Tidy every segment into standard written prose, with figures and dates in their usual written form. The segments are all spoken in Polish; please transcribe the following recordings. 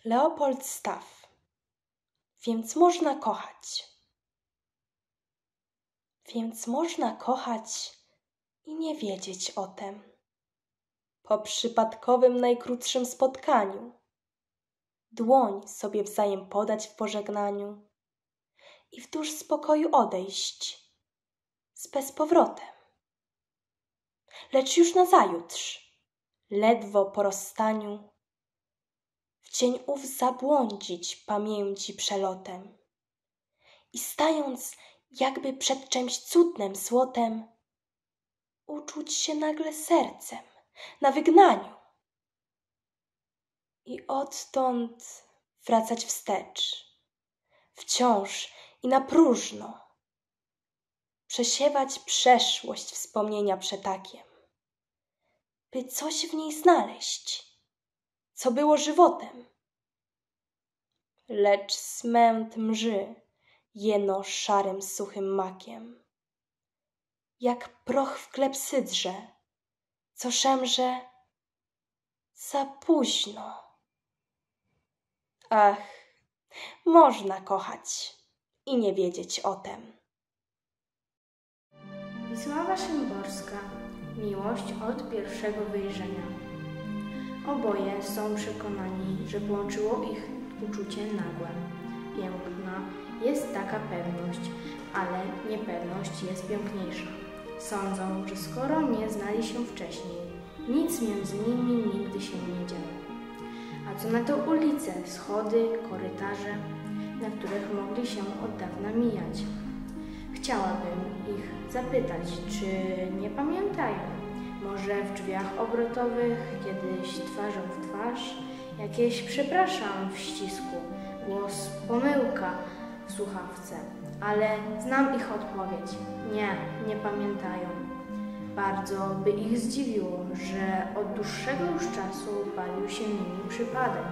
Leopold Staff. Więc można kochać. Więc można kochać i nie wiedzieć o tem. Po przypadkowym najkrótszym spotkaniu dłoń sobie wzajem podać w pożegnaniu i w dusz spokoju odejść z bezpowrotem. Lecz już nazajutrz, ledwo po rozstaniu, w dzień ów zabłądzić pamięci przelotem i stając jakby przed czymś cudnym złotem, uczuć się nagle sercem na wygnaniu i odtąd wracać wstecz, wciąż i na próżno, przesiewać przeszłość wspomnienia przetakiem, by coś w niej znaleźć, co było żywotem. Lecz smęt mży jeno szarym suchym makiem, jak proch w klepsydrze, co szemrze za późno. Ach, można kochać i nie wiedzieć o tem. Wisława Szymborska. Miłość od pierwszego wejrzenia. Oboje są przekonani, że połączyło ich uczucie nagłe. Piękna jest taka pewność, ale niepewność jest piękniejsza. Sądzą, że skoro nie znali się wcześniej, nic między nimi nigdy się nie działo. A co na to ulice, schody, korytarze, na których mogli się od dawna mijać? Chciałabym ich zapytać, czy nie pamiętają? Może w drzwiach obrotowych, kiedyś twarzą w twarz, jakieś przepraszam w ścisku, głos pomyłka w słuchawce, ale znam ich odpowiedź. Nie pamiętają. Bardzo by ich zdziwiło, że od dłuższego już czasu bawił się nimi przypadek.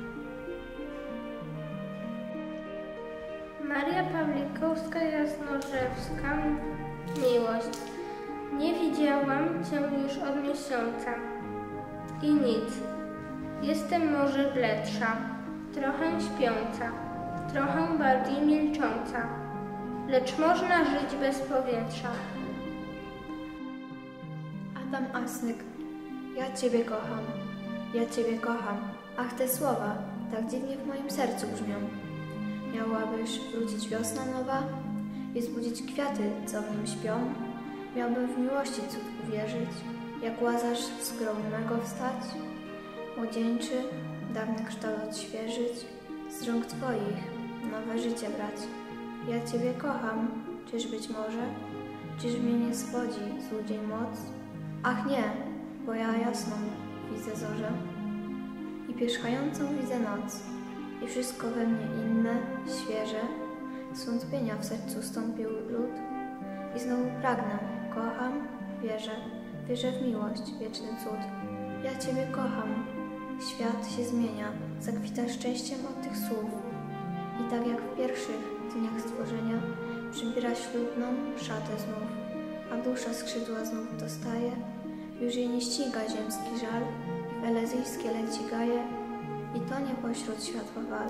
Maria Pawlikowska-Jasnorzewska. Miłość. Nie widziałam Cię już od miesiąca. I nic. Jestem może bledsza, trochę śpiąca, trochę bardziej milcząca. Lecz można żyć bez powietrza. Adam Asnyk. Ja Ciebie kocham. Ja Ciebie kocham. Ach, te słowa tak dziwnie w moim sercu brzmią. Miałabyś wrócić wiosna nowa i zbudzić kwiaty, co w nim śpią. Miałbym w miłości cud uwierzyć, jak Łazarz z grobu mego wstać. Młodzieńczy, dawny kształt odświeżyć, z rąk Twoich nowe życie brać. Ja Ciebie kocham, czyż być może? Czyż mnie nie swodzi złudzień moc? Ach nie, bo ja jasną widzę zorzę i pierzchającą widzę noc. I wszystko we mnie inne, świeże, zwątpienia w sercu stąpił lód. I znowu pragnę, kocham, wierzę w miłość, wieczny cud. Ja Ciebie kocham, świat się zmienia, zakwita szczęściem od tych słów. I tak jak w pierwszych dniach stworzenia przybiera ślubną szatę znów, a dusza skrzydła znów dostaje, już jej nie ściga ziemski żal i w elezyjskie leci gaje i tonie pośród światła wal.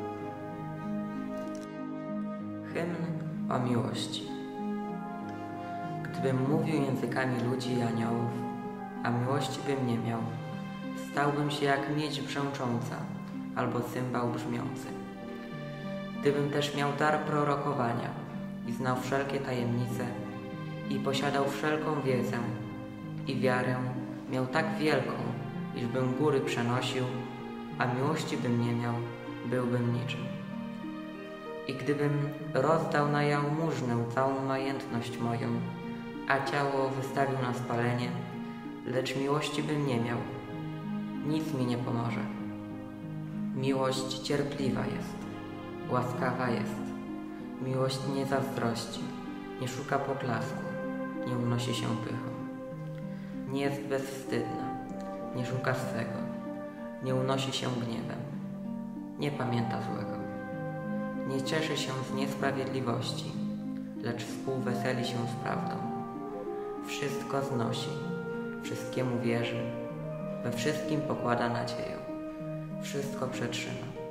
Hymn o miłości. Gdybym mówił językami ludzi i aniołów, a miłości bym nie miał, stałbym się jak miedź brzęcząca albo cymbał brzmiący. Gdybym też miał dar prorokowania i znał wszelkie tajemnice i posiadał wszelką wiedzę i wiarę miał tak wielką, iżbym góry przenosił, a miłości bym nie miał, byłbym niczym. I gdybym rozdał na jałmużnę całą majętność moją, a ciało wystawił na spalenie, lecz miłości bym nie miał, nic mi nie pomoże. Miłość cierpliwa jest, łaskawa jest. Miłość nie zazdrości, nie szuka poklasku, nie unosi się pychą. Nie jest bezwstydna, nie szuka swego, nie unosi się gniewem, nie pamięta złego. Nie cieszy się z niesprawiedliwości, lecz współweseli się z prawdą. Wszystko znosi, wszystkiemu wierzy, we wszystkim pokłada nadzieję, wszystko przetrzyma.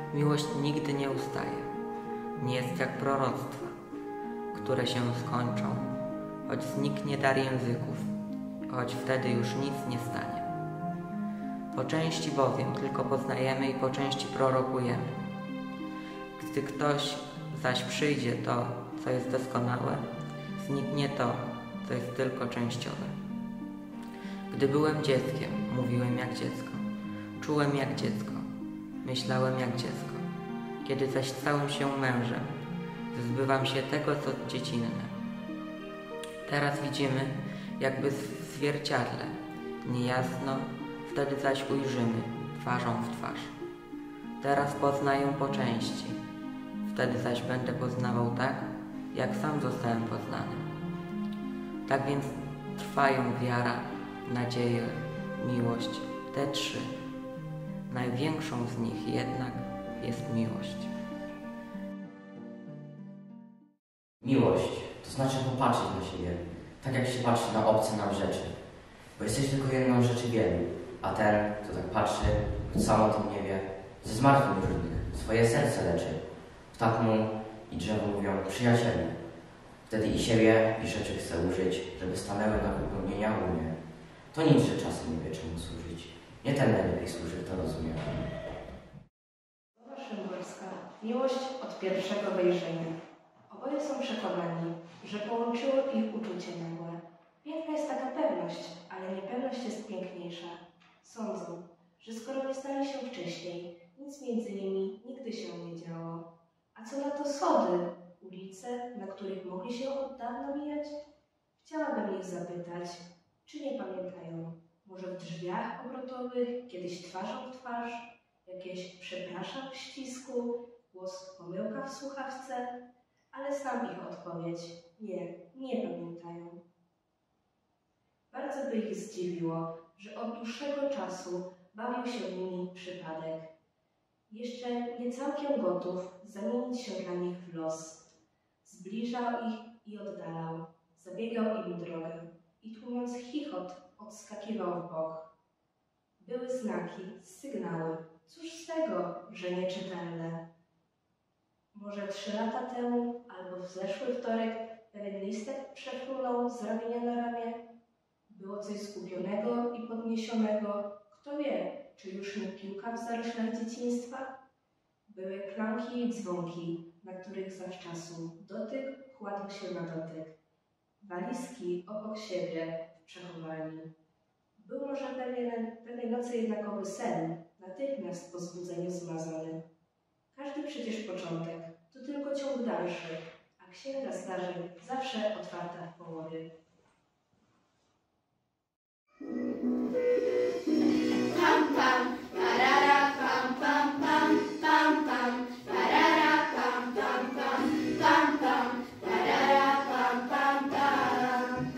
Miłość nigdy nie ustaje. Nie jest jak proroctwa, które się skończą, choć zniknie dar języków, choć wtedy już nic nie stanie. Po części bowiem tylko poznajemy i po części prorokujemy. Gdy ktoś zaś przyjdzie to, co jest doskonałe, zniknie to, co jest tylko częściowe. Gdy byłem dzieckiem, mówiłem jak dziecko, czułem jak dziecko, myślałem jak dziecko. Kiedy zaś stałem się mężem, zbywam się tego, co dziecinne. Teraz widzimy, jakby w zwierciadle, niejasno, wtedy zaś ujrzymy, twarzą w twarz. Teraz poznaję po części, wtedy zaś będę poznawał tak, jak sam zostałem poznany. Tak więc trwają wiara, nadzieja, miłość, te trzy. Największą z nich jednak jest miłość. Miłość to znaczy popatrzeć na siebie, tak jak się patrzy na obce nam rzeczy. Bo jesteś tylko jedną z rzeczy wielu, a ten, kto tak patrzy, choć sam o tym nie wie, ze zmartwień różnych swoje serce leczy. Ptak mu i drzewo mówią przyjaciele. Wtedy i siebie, i rzeczy chce użyć, żeby stanęły na wypełnienia umie. To nic, że czasem nie wie czemu służyć. Nie ten najlepiej służy, to rozumie. Szymborska. Miłość od pierwszego wejrzenia. Oboje są przekonani, że połączyło ich uczucie nagłe. Piękna jest taka pewność, ale niepewność jest piękniejsza. Sądzą, że skoro nie znali się wcześniej, nic między nimi nigdy się nie działo. A co na to schody, ulice, na których mogli się od dawna mijać? Chciałabym ich zapytać, czy nie pamiętają, może w drzwiach obrotowych, kiedyś twarzą w twarz, jakieś przepraszam w ścisku, głos pomyłka w słuchawce, ale sam ich odpowiedź nie pamiętają. Bardzo by ich zdziwiło, że od dłuższego czasu bawił się nimi przypadek. Jeszcze nie całkiem gotów zamienić się dla nich w los. Zbliżał ich i oddalał, zabiegał im drogę i tłumiąc chichot odskakiwał w bok. Były znaki, sygnały, cóż z tego, że nieczytelne. Może 3 lata temu, albo w zeszły wtorek, pewien listek przefrunął z ramienia na ramię. Było coś zgubionego i podniesionego. Kto wie, czy już nie piłka w zaroślach dzieciństwa? Były klamki i dzwonki, na których zawczasu dotyk kładł się na dotyk. Walizki obok siebie w przechowalni. Był może pewnej nocy jednakowy sen, natychmiast po zbudzeniu zmazany. Każdy przecież początek to tylko ciąg dalszy, a księga zdarzeń zawsze otwarta w połowie. Pam pam, parara, pam pam pam, pam pam, parara, pam pam pam, pam pam, parara, pam pam pam.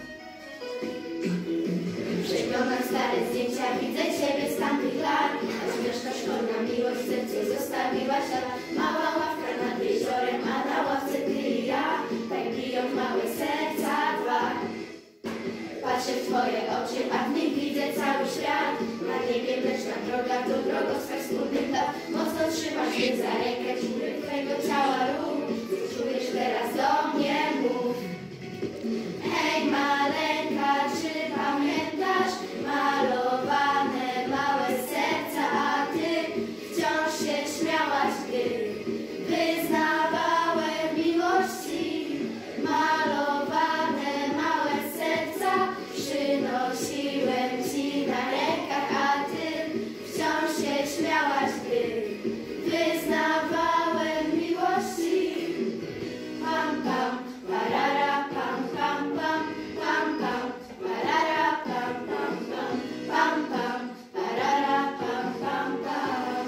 Przeglądam stare zdjęcia, widzę ciebie z tamtych lat, a śmieszna szkolna miłość w sercu zostawiła ślad. Mała ławka nad jeziorem, a na ławce ty i ja, tak biją małe serca dwa. Patrzę w twoje oczy, a w nich widzę cały świat. Na niebie mleczna droga to drogowskaz wspólnych lat. Mocno trzymasz mnie za rękę, czuję twojego ciała ruch. Co czujesz teraz do mnie, mów. Hej maleńka, czy pamiętasz malowane małe serca, a ty wciąż się śmiałaś, gdy wyznawałem miłości. Malowane małe serca przynosiłem ci na rękach, a ty wciąż się śmiałaś, gdy wyznawałem miłości. Pam pam, parara, pam pam pam, pam pam, parara, pam pam pam, pam pam, parara, pam pam pam.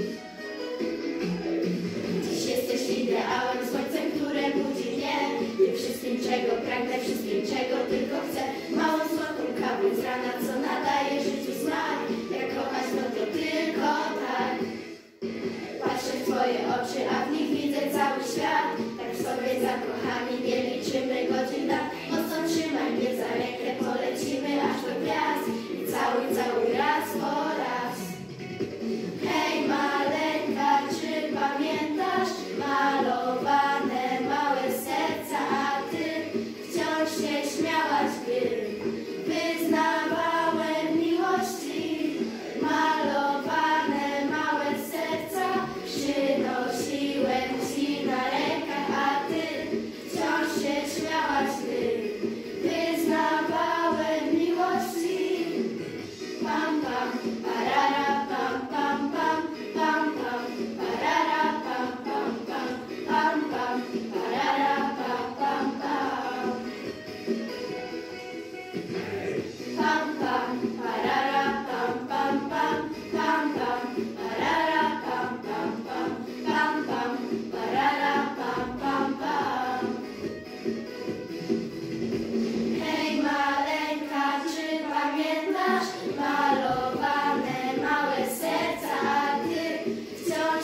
Dziś jesteś ideałem, słońcem, które budzi mnie. Tym wszystkim, czego pragnę, wszystkim, czego tylko chcę. Małą słodką kawę z rana, co nadaje życiu smak. Jak kochać, no to tylko tak. Patrzę w twoje oczy, a w nich widzę cały świat. Tak w sobie zakochani, nie liczymy godzin lat. Mocno trzymaj mnie za rękę, polecimy aż do gwiazd. I cały raz po raz. Hej maleńka, czy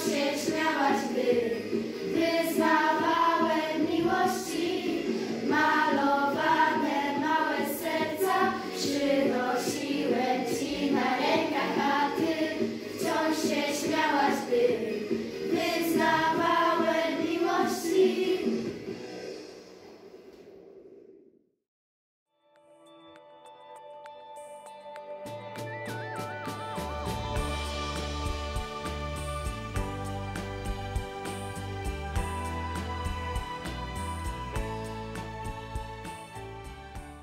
się